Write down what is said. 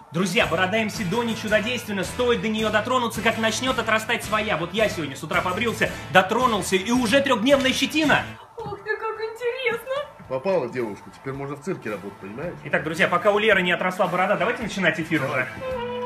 Друзья, борода МС Дони чудодейственна, стоит до нее дотронуться, как начнет отрастать своя. Вот я сегодня с утра побрился, дотронулся, и уже трехдневная щетина. Ух ты, как интересно. Попала девушка, теперь можно в цирке работать, понимаешь? Итак, друзья, пока у Леры не отросла борода, давайте начинать эфир уже.